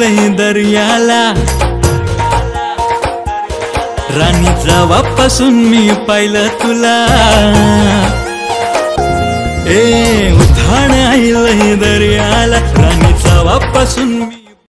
आईलय दर्याला। राणी जेव्हापासून मी पाहिलं तुला, उधाण आईलय दर्याला। राणी जेव्हापासून